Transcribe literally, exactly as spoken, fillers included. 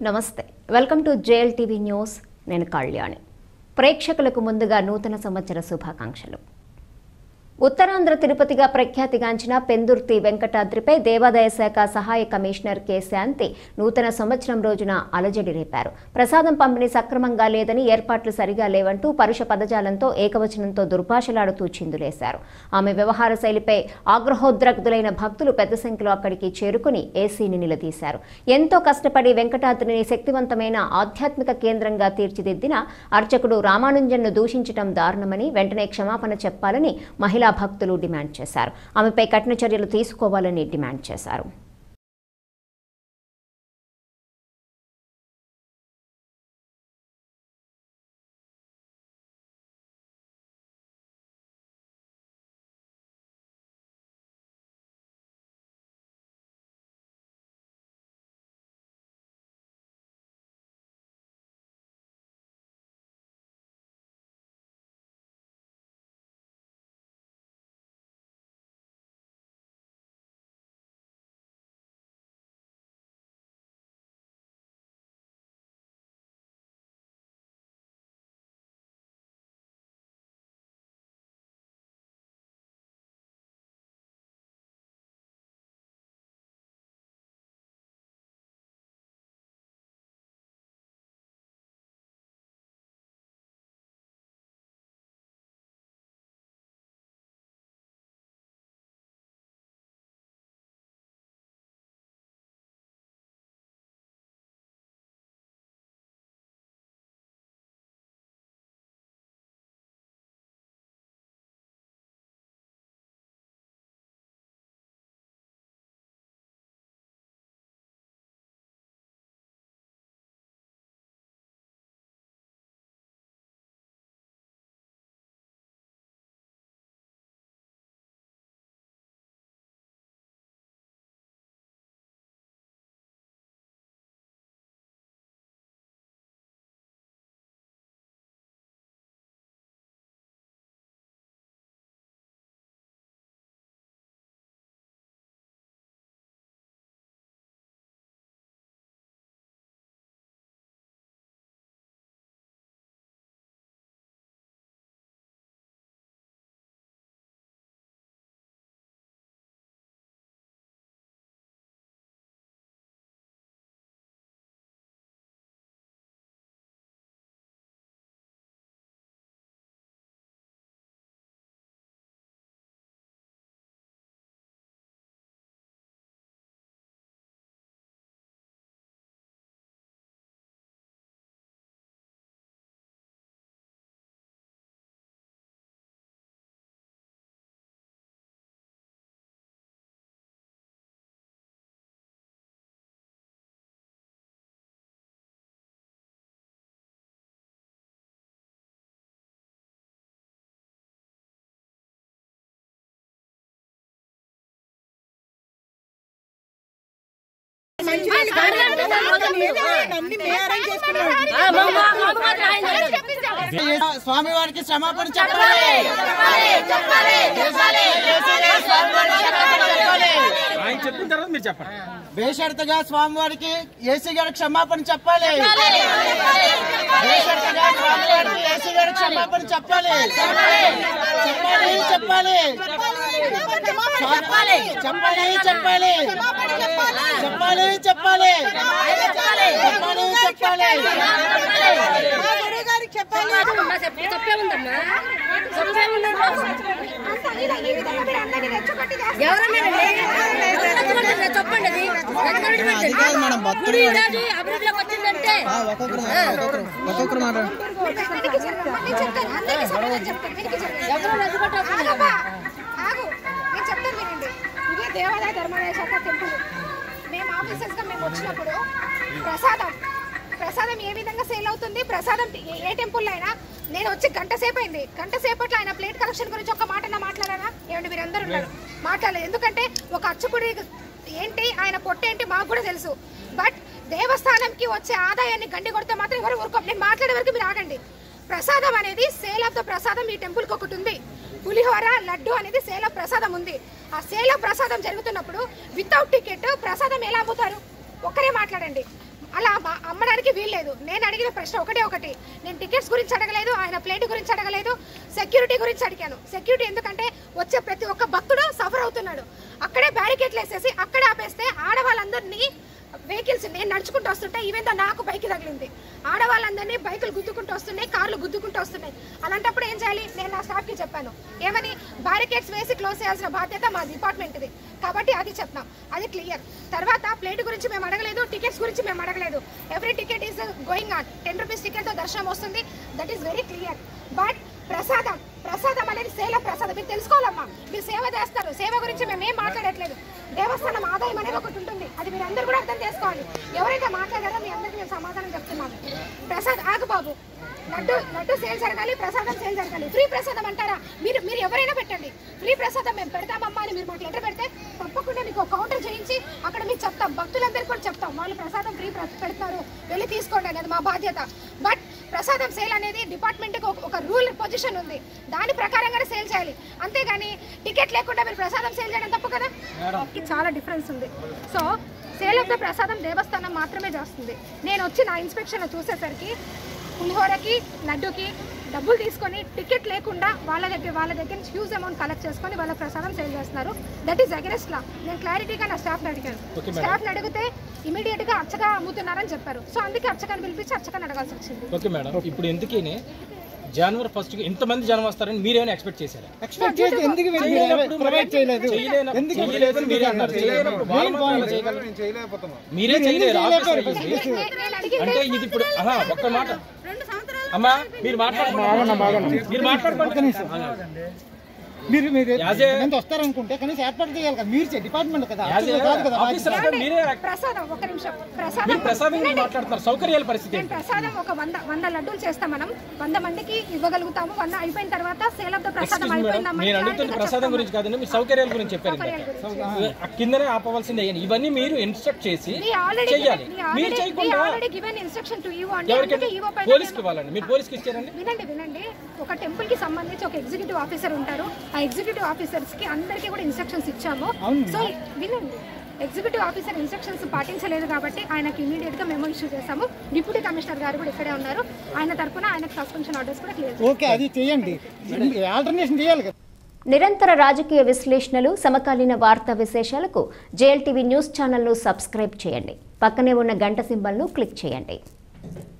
నమస్తే welcome to JL TV news నేను కళ్యాణి ప్రేక్షకులకు ముందుగా నూతన సంవత్సర శుభాకాంక్షలు ఉత్తరాంధ్ర తిరుపతిగా ప్రఖ్యాతిగాంచిన పెందుర్తి వెంకటాద్రిపై దేవాదాయ శాఖ సహాయ కమిషనర్ కె శాంతి నూతన సంవత్సరం రోజున అలజడి రేపారు. ప్రసాదం పంపిణీ సక్రమంగా లేదని, ఏర్పాట్లు సరిగా లేవంటూ పరుష పదజాలంతో ఏకవచనంతో దుర్భాషలాడుతూ చిందులేశారు. ఆమె వ్యవహార శైలిపై ఆగ్రహోద్రగ్ధులైన భక్తులు పెద్ద సంఖ్యలో అక్కడికి చేరుకుని ఏసీని నిలదీశారు. ఎంతో కష్టపడి వెంకటాద్రిని శక్తివంతమైన ఆధ్యాత్మిక కేంద్రంగా తీర్చిదిద్దిన అర్చకుడు రామానుజన్ను దూషించడం దారుణమని, వెంటనే క్షమాపణ చెప్పాలని మహిళా భక్తులు డిమాండ్ చేశారు. ఆమెపై కఠిన చర్యలు తీసుకోవాలని డిమాండ్ చేశారు. స్వామి వారికి క్షమాపణ చెప్పాలి. ఆయన చెప్పిన తర్వాత మీరు చెప్పండి. బేషరతుగా స్వామి వారికి ఏసీ గారికి క్షమాపణ చెప్పాలి. బేషరతుగా స్వామి వారికి ఏసీ గారికి క్షమాపణ చెప్పాలి. చెప్పాలి చెప్పాలి చెప్పాలి చెప్పాలి చెప్పాలి చెప్పాలి చెప్పాలి చెప్పాలి తప్పే ఉందమ్మా. చెప్పండి అభివృద్ధిలోకి వచ్చిందంటే ఒక్కొక్కరు మాట్లాడు. ఇదే దేవాదాయ ధర్మాదాయ శాఖ టెంపుల్. మేము ఆఫీసర్స్ గా మేము వచ్చినప్పుడు ప్రసాదం ప్రసాదం ఏ విధంగా సేల్ అవుతుంది, ప్రసాదం ఏ టెంపుల్ అయినా నేను వచ్చి గంట సేపు అయింది. గంట సేపట్లో ఆయన ప్లేట్ కలెక్షన్ గురించి ఒక మాట మాట్లాడారా? ఏమంటే మీరందరూ ఉన్నారు మాట్లాడలేదు. ఎందుకంటే ఒక అర్చకుడి ఏంటి, ఆయన పొట్టేంటి మాకు కూడా తెలుసు. బట్ దేవస్థానంకి వచ్చే ఆదాయాన్ని గండి కొడితే మాత్రం ఎవరు ఊరుకోం. నేను మాట్లాడే వరకు మీరు ఆగండి. ప్రసాదం అనేది సేల్ ఆఫ్ ద ప్రసాదం ఈ టెంపుల్కి ఒకటి ఉంది. పులిహోర లడ్డు అనేది సేల్ ఆఫ్ ప్రసాదం ఉంది. ఆ సేల్ ఆఫ్ ప్రసాదం జరుగుతున్నప్పుడు వితౌట్ టికెట్ ప్రసాదం ఎలా అమ్ముతారు? ఒక్కరే మాట్లాడండి. అలా అమ్మ చెప్పడానికి వీల్లేదు. నేను అడిగిన ప్రశ్న ఒకటే ఒకటి, నేను టికెట్స్ గురించి అడగలేదు, ఆయన ప్లేట్ గురించి అడగలేదు, సెక్యూరిటీ గురించి అడిగాను. సెక్యూరిటీ ఎందుకంటే వచ్చే ప్రతి ఒక్క భక్తుడు సఫర్ అవుతున్నాడు. అక్కడే బ్యారికేట్లు వేసేసి అక్కడే ఆపేస్తే ఆడవాళ్ళందరినీ వెహికల్స్, నేను నడుచుకుంటూ వస్తుంటే ఈవెన్ దో నాకు బైక్ తగిలింది, ఆడవాళ్ళందరినీ బైకులు గుద్దుకుంటూ వస్తున్నాయి, కార్లు గుద్దుకుంటూ వస్తున్నాయి. అలాంటప్పుడు ఏం చేయాలి? నేను నా స్టాఫ్కి చెప్పాను, ఏమని, బ్యారికేడ్స్ వేసి క్లోజ్ చేయాల్సిన బాధ్యత మా డిపార్ట్మెంట్ది కాబట్టి అది చెప్తాం, అది క్లియర్. తర్వాత ప్లేట్ గురించి మేము అడగలేదు, టికెట్స్ గురించి మేము అడగలేదు. Every ticket is going on. Ten rupees టికెట్తో దర్శనం వస్తుంది, that is very clear. But ప్రసాదం ప్రసాదం అనేది సేల ప్రసాదం, మీరు తెలుసుకోవాలమ్మా. మీరు సేవ చేస్తారు, సేవ గురించి మేము ఏం మాట్లాడట్లేదు. దేవస్థానం ఆదాయం అనేది ఒకటి ఉంటుంది, అది మీరు అందరూ కూడా అర్థం చేసుకోవాలి. ఎవరైతే మాట్లాడారో మీ అందరికీ మేము సమాధానం చెప్తున్నాము. ప్రసాద్ ఆగు బాబు, లడ్డు లడ్డు సేల్ జరగాలి, ప్రసాదం సేల్ జరగాలి. ఫ్రీ ప్రసాదం అంటారా? మీరు మీరు ఎవరైనా పెట్టండి, ఫ్రీ ప్రసాదం మేము పెడతామమ్మా అని మీరు మాకు లెటర్ పెడితే తప్పకుండా మీకు కౌంటర్ చేయించి అక్కడ మీకు చెప్తాం, భక్తులందరికీ కూడా చెప్తాం, వాళ్ళు ప్రసాదం ఫ్రీ పెడతారు, వెళ్ళి తీసుకోండి అనేది మా బాధ్యత. బట్ ప్రసాదం సేల్ అనేది డిపార్ట్మెంట్కి ఒక రూల్ పొజిషన్ ఉంది, దాని ప్రకారంగానే సేల్ చేయాలి. అంతేగాని టికెట్ లేకుండా మీరు ప్రసాదం సేల్ చేయడం తప్పు కదా. చాలా డిఫరెన్స్ ఉంది. సో సేల్ ఆఫ్ ద ప్రసాదం దేవస్థానం మాత్రమే చేస్తుంది. నేను వచ్చి నా ఇన్స్పెక్షన్ చూసేసరికి పులిహోరకి లడ్డుకి డబ్బులు తీసుకొని టికెట్ లేకుండా వాళ్ళ దగ్గర వాళ్ళ దగ్గర నుంచి హ్యూజ్ అమౌంట్ కలెక్ట్ చేసుకొని వాళ్ళ ప్రసాదం సేల్ చేస్తున్నారు. That is against law. నేను క్లారిటీగా నా స్టాఫ్ని అడిగాను. స్టాఫ్ని అడిగితే ఇమీడియట్ గా అర్చక అమ్ముతున్నారని చెప్పారు. సో అందుకే అర్చకాన్ని పిలిపించి అర్చకని అడగాల్సి వచ్చింది. ఓకే మేడం, ఇప్పుడు ఎందుకని జనవరి ఫస్ట్ కి ఇంతమంది జనం వస్తారని మీరేమైనా ఎక్స్పెక్ట్ చేశారా? ఎక్స్పెక్ట్ చేసి ఎందుకు ప్రొవైడ్ చేయలేదు? మీరే చేయలేరు అంటే ఇది ఇప్పుడు ఒక్క మాట అమ్మా, మీరు మాట్లాడుకోండి మీరు మాట్లాడుకోండి మీరు మీరు వస్తారనుకుంటే కనీసం ఏర్పాటు చేయాలి కదా, మీరు డిపార్ట్మెంట్ కదా. ప్రసాదం ఒక నిమిషం, మాట్లాడుతున్నారు సౌకర్యాల పరిస్థితి. ప్రసాదం ఒక వంద వంద లడ్డూలు చేస్తాం మనం, వంద మందికి ఇవ్వగలుగుతాము. వంద అయిపోయిన తర్వాత సేల్ ఆఫ్ ద ప్రసాదం అయిపోయిందమ్మా. నేను అడుగుతున్న ప్రసాదం గురించి కాదండి, మీరు సౌకర్యాల గురించి చెప్పారు. కిందనే ఆపవలసిందే, ఇవన్నీ మీరు ఇన్స్ట్రక్ట్ చేసి చేయాలి. మీరు చేయకుండా పోలీస్కి ఇవ్వాలండి. మీరు పోలీస్కి ఇచ్చారండి. వినండి వినండి, ఒక టెంపుల్ కి సంబంధించి ఒక ఎగ్జిక్యూటివ్ ఆఫీసర్ ఉంటారు. ఆ ఎగ్జిక్యూటివ్ ఆఫీసర్స్ కి అందరికీ కూడా ఇన్స్ట్రక్షన్స్ ఇచ్చాము. సో వినండి, ఎగ్జిక్యూటివ్ ఆఫీసర్ ఇన్స్ట్రక్షన్స్ పాటించలేదు కాబట్టి ఆయనకి ఇమీడియట్ గా మెమో ఇష్యూ చేశాము. డిప్యూటీ కమిషనర్ గారు కూడా ఇక్కడే ఉన్నారు, ఆయన తరఫున ఆయనకు సస్పెన్షన్ ఆర్డర్స్ కూడా క్లియర్. ఓకే, అది చేయండి, ఆల్టర్నేషన్ చేయాలి కదా. నిరంతర రాజకీయ విశ్లేషణలు, సమకాలీన వార్తా విశేషాలకు జేఎల్టీవీ న్యూస్ ఛానల్ను సబ్స్క్రైబ్ చేయండి. పక్కనే ఉన్న గంట సింబల్ను క్లిక్ చేయండి.